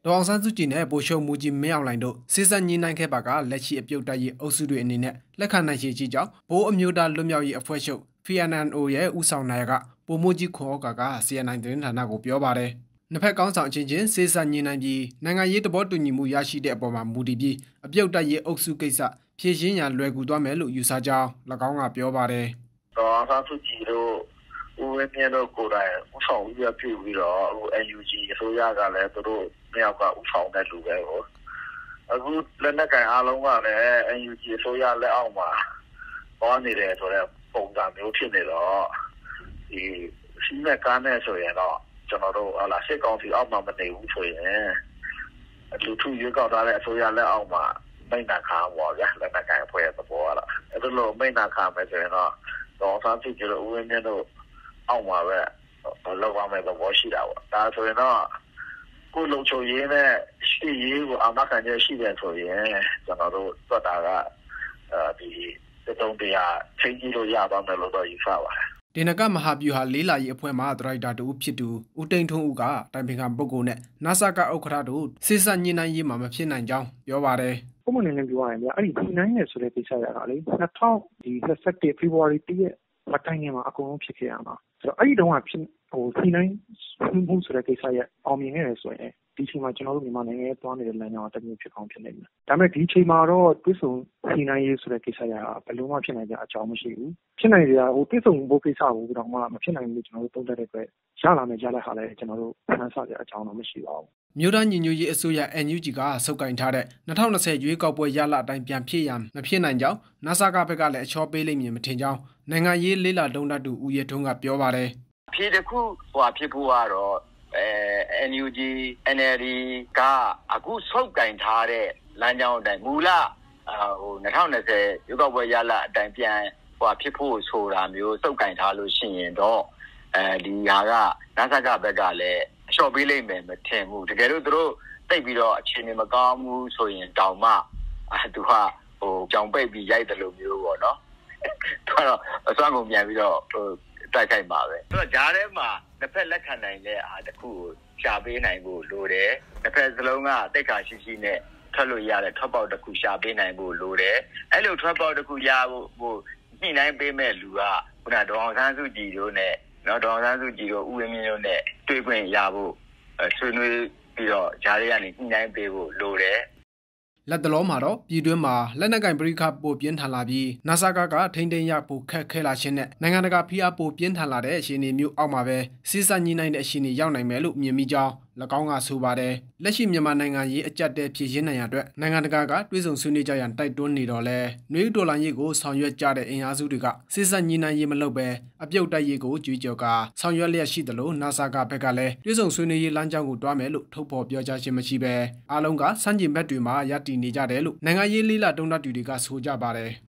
ဒေါအောင်ဆန်းစုကြည်နဲ့ဗိုလ်ချုပ်မှူးကြီးမင်းအောင်လှိုင်တို့စစ်ဆက်ညီနိုင်ခဲ့ပါကလက်ရှိအပြုတ်တိုက်ရေးအုပ်စုတွေအနေနဲ့လက်ခံနိုင်ရှိကြီးကြောင်းဗိုလ်အမျိုးသားလွတ်မြောက်ရေးအဖွဲ့ချုပ် FNNO ရဲ့ဦးဆောင်နာယကပိုမိုကြီးခွန်ဩကာက CNN သတင်းဌာနကိုပြောပါတယ်။နှစ်ဖက်ကောင်းဆောင်အချင်းချင်းစစ်ဆက်ညီနိုင်ပြီးနိုင်ငံရေးသဘောတူညီမှုရရှိတဲ့အပေါ်မှာမူတည်ပြီးအပြုတ်တိုက်ရေးအုပ်စုကိစ္စဖြည့်ရှင်းရန်လွယ်ကူသွားမယ်လို့ယူဆကြောင်း၎င်းကပြောပါတယ်။ဒေါအောင်ဆန်းစုကြည်တို့ဦးဝင်းမြင့်တို့ကိုယ်တိုင်ဦးဆောင်ပြီးပြီးတော့NUG အစိုးရကလည်းသူတို့မြောက်ကဦးဆောင်တဲ့လူပဲကိုအခုလက်နက်ကန်အားလုံးကလည်း NUG အစိုးရလက်အောက်မှာပေါ်နေတယ်ဆိုတော့ပုံစံမျိုးဖြစ်နေတော့ဒီစီးမဲ့ကားနဲ့ဆိုရင်တော့ကျွန်တော်တို့ဟာလာစစ်ကောင်စီအောက်မှာမနေဘူးဆိုရင်လူထုရွေးကောက်ထားတဲ့အစိုးရလက်အောက်မှာမိန့်နာခံပေါ်ကြလက်နက်ကန်ဖွဲ့တဲ့သဘောလားအဲ့လိုမိန့်နာခံမယ်ဆိုရင်တော့ဒေါအောင်ဆန်းစုကြည်တို့ဦးဝင်းမြင့်တို့အောက်မှာပဲလောက်ရမယ်သဘောရှိတာပေါ့ဒါဆိုရင်တော့ကိုလုံချုံရေးနဲ့ရှိရေးကိုအာမခံချက်ရှိတယ်ဆိုရင်ကျွန်တော်တို့တွက်တာကဒီတုံးတရားချိန်ကြီးလို့ရပါမယ်လို့တော့ယူဆပါတယ်ဒေနကမဟာဗျူဟာလေးလာရေးအဖွဲ့မှဒရိုက်တာတူဖြစ်သူဦးတိန်ထွန်းဦးကတိုင်ပင်ခံပုဂ္ဂိုလ်နဲ့နာဆာကဥက္ကဋ္ဌတို့စစ်ဆက်ညှိနှိုင်းရေးမှာမဖြစ်နိုင်ကြောင်းပြောပါတယ်ပုံမှန်နဲ့ပြောရရင်အဲ့ဒီညှိနှိုင်းနေဆိုတဲ့ကိစ္စရတာလေ2021 February 1ရက်မတိုင်ခင်မှာအကုန်လုံးဖြစ်ခဲ့ရမှာဆိုတော့အဲ့ဒီတုန်းကဖြစ်ညှိနှိုင်းမှုဆိုတဲ့ကိစ္စရအောင်မြင်နေတယ်ဆိုရင်ဒီချိန်မှာကျွန်တော်တို့မြန်မာနိုင်ငံရဲ့သွားနေတဲ့လမ်းကြောင်းအတမျိုးဖြစ်ကောင်းဖြစ်နေတယ်။ဒါပေမဲ့ဒီချိန်မှာတော့တွစ်ဆုံညှိနှိုင်းရေးဆိုတဲ့ကိစ္စရဘယ်လိုမှဖြစ်နိုင်ကြအကြောင်းမရှိဘူး။ဖြစ်နိုင်ကြတွစ်ဆုံဘိုးကိစ္စကိုတော့မှမဖြစ်နိုင်ဘူးလို့ကျွန်တော်တို့သုံးသပ်တဲ့အတွက်ရလာမယ်ကြားတဲ့ဟာလည်းကျွန်တော်တို့ဖန်ဆကြအကြောင်းတော့မရှိပါဘူး။မြို့သားညီညွတ်ရေးအစိုးရ NUG ကစုပ်ကိုင်ထားတဲ့2020ရွေးကောက်ပွဲရလအတိုင်းပြန်ဖြစ်ရန်မဖြစ်နိုင်ကြောင်းနာဆာကဘက်ကလည်းအချောပေးလိမ့်မည်မထင်ကြောင်းနိုင်ငံရေးလေးလာတုံးတတ်သူဦးရဲထွန်းကပြောပါတယ်။ဖြစ်တစ်ခုဖြစ်ဖို့ကတော့NUG NLD ကအခုစုပ်ကင်ထားတဲ့လမ်းကြောင်းအတိုင်းမူလ2020ရွေးကောက်ပွဲရလအတိုင်းပြန်ဖြစ်ဖို့ဆိုတာမျိုးစုပ်ကင်ထားလို့ရှိရင်တော့ဒီဟာကနာဆာကဘက်ကလည်းအလျှော့ပေးလိမ့်မယ်မထင်ဘူးတကယ်လို့သူတို့တိတ်ပြီးတော့အခြေအနေမကောင်းဘူးဆိုရင်တောင်မှသူကကြောင်ပိတ်ပြီးရိုက်တယ်လို့မျိုးပေါ့နော်သူကတော့အစွမ်းကုန်ပြန်ပြီးတော့တိုက်ခိုက်ပါပဲဆိုတော့ဂျားထဲမှာတစ်ဖက်လက်ခံနိုင်တဲ့အားတစ်ခုကိုရှာပေးနိုင်ဖို့လိုတယ်တစ်ဖက်စလုံးကတိတ်ခါရှိရှိနဲ့ထွက်လို့ရတဲ့ထွက်ပေါက်တစ်ခုရှာပေးနိုင်ဖို့လိုတယ်အဲ့လိုထွက်ပေါက်တစ်ခုရဖို့ညှိနှိုင်းပေးမဲ့လူကခုနဒေါအောင်ဆန်းစုကြည်တို့နဲ့ဒေါအောင်ဆန်းစုကြည်တို့ဦးဝင်းမြင့်တို့နဲ့တွေ့ခွင့်ရဖို့ဆွေးနွေးပြီးတော့ဂျားတွေကနေညှိနှိုင်းပေးဖို့လိုတယ်လက်တလုံးမှာတော့ပြည်တွင်းမှာလက်နက်ကင်ပရိခပိုပြင်းထန်လာပြီးနာဆာကထိန်းသိမ်းရပိုခက်ခဲလာခြင်းနဲ့နိုင်ငံတကာဖိအားပိုပြင်းထန်လာတဲ့အခြေအနေမျိုးအောက်မှာပဲစစ်ဆက်ညှိနှိုင်းတဲ့အခြေအနေရောက်နိုင်မယ်လို့မြင်မိကြောင်း၎င်းကဆိုပါတယ်လက်ရှိမြန်မာနိုင်ငံရေးအကြက်တဲဖြည့်ရှင်းနိုင်ရတဲ့နိုင်ငံတကာကတွေးဆုံဆွေးနွေးကြရန်တိုက်တွန်းနေတော့လဲနွေဦးဒေါ်လာရေးကိုဆောင်ရွက်ကြတဲ့အင်အားစုတွေကစစ်ဆက်ညှိနှိုင်းရေးမလုပ်ပဲအပြုတ်တိုက်ရေးကိုကြွေးကြော်ကဆောင်ရွက်လျက်ရှိတယ်လို့နာဆာကဘက်ကလည်းတွေးဆုံဆွေးနွေးရေးလမ်းကြောင်းကိုတွားမယ်လို့ထုတ်ဖော်ပြောကြားခြင်းမရှိပဲအားလုံးကစန့်ကျင်ဘက်တွေမှာရပ်တည်နေကြတယ်လို့နိုင်ငံရေးလေးလာတုံးတတ်သူတွေကဆိုကြပါတယ်